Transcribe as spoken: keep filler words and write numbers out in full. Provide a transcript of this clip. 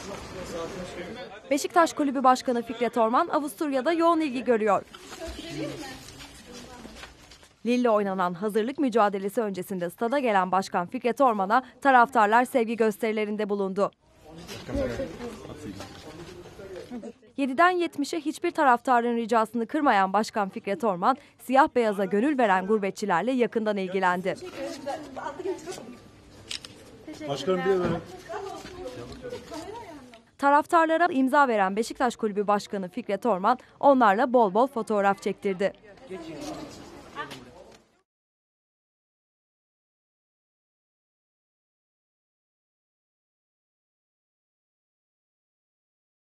Beşiktaş Kulübü Başkanı Fikret Orman Avusturya'da yoğun ilgi görüyor. Lille'le oynanan hazırlık mücadelesi öncesinde stada gelen Başkan Fikret Orman'a taraftarlar sevgi gösterilerinde bulundu. yediden yetmişe hiçbir taraftarın ricasını kırmayan Başkan Fikret Orman, siyah beyaza gönül veren gurbetçilerle yakından ilgilendi. Başkanım bir verin. Taraftarlara imza veren Beşiktaş Kulübü Başkanı Fikret Orman onlarla bol bol fotoğraf çektirdi.